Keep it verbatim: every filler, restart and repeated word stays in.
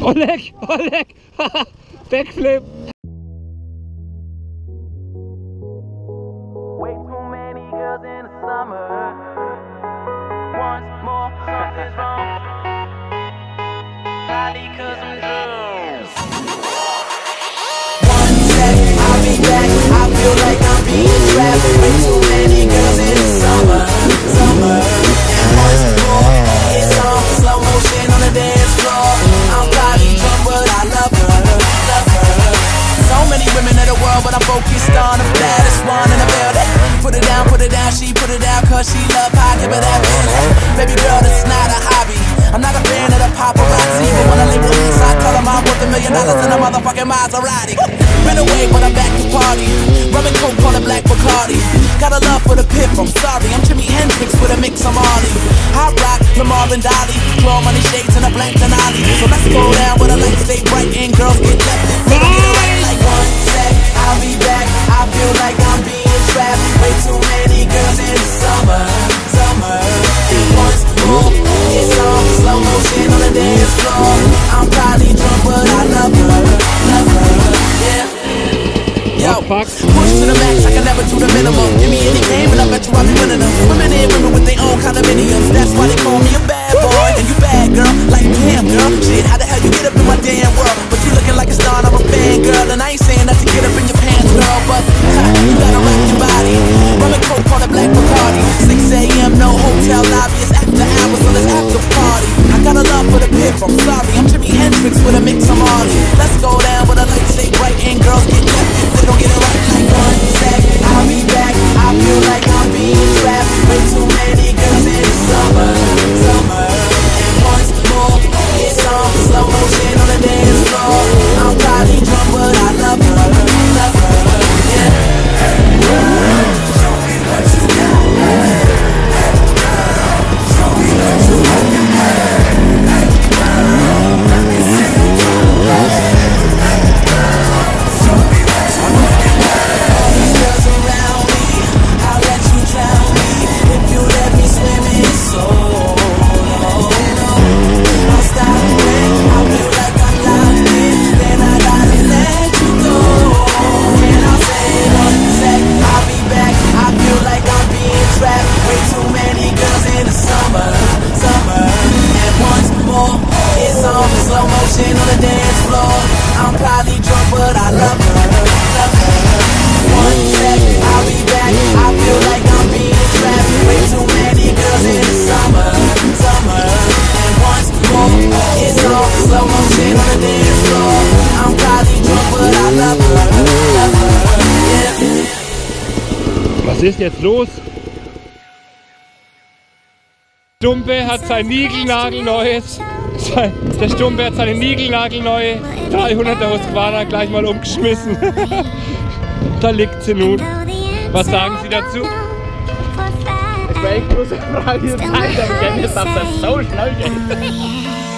Oh leck, oh leck. Backflip. Way too many girls in the summer. Once more, something's wrong. Probably 'cause I'm drunk. One sec, I'll be back. I feel like I'm being trapped. Way too many girls in the summer, summer. And once more, it's on slow motion on the dance floor. I'm probably drunk, but I love her, love her. So many women in the world, but I'm focused on the baddest one in the building. Put it down, put it down, she put it down, cause she love how I give her that feeling. Baby girl, this is not a hobby. I'm not a fan of the paparazzi, but when I leave the east, I tell them I'm worth a million dollars in a motherfucking Maserati. Been away, but I'm back to party. Rubbing coke on a black Bacardi. Got a love for the pip, I'm sorry. I'm Jimi Hendrix with a mix of Marley. Hot rock, Lamar and Dolly. Twelve money shades and a black Denali. So let's go down where the lights stay bright and girls get left. They don't get it right like one sec. I'll be back. I feel like I'm being trapped. Way too many girls in the summer, summer. And once more, it's on slow motion on the dance floor. I'm probably drunk, but I love her, love her, yeah. Yo, push to the max, I can never do the minimum. Give me any game and I bet you I'll be winning them. Women and women with their own condominiums. That's why they call me a bad boy. And you bad, girl, like damn, girl. Shit, how the hell you get up in my damn world? But you looking like a star and I'm a fan, girl. And I ain't saying that to get up in your pants, girl. But ha, you gotta rock your body. Rubbing coke on a black Bacardi. six A M, no hotel lobby. It's after hours, so let's after party. I got a love for the pip, I'm sorry. I'm Jimi Hendrix with a mix of Marley. Let's go down where the lights stay bright and girls get left. They don't get it right like one sec. I'll be back. I feel like I'm being trapped. Way too many girls in the summer, summer. And once more, it's on slow motion on the dance floor. I'm probably drunk, but I love her, love her, yeah. Show me what you got. Show me what you got. Was ist jetzt los? Stumpe hat sein Niegelnagelneues. Der Stumpe hat seine Niegelnagelneue dreihunderter Husqvarna gleich mal umgeschmissen. Da liegt sie nun. Was sagen Sie dazu? Ich war echt bloß eine Frage der Zeit, aber Dennis sagt das so schnell.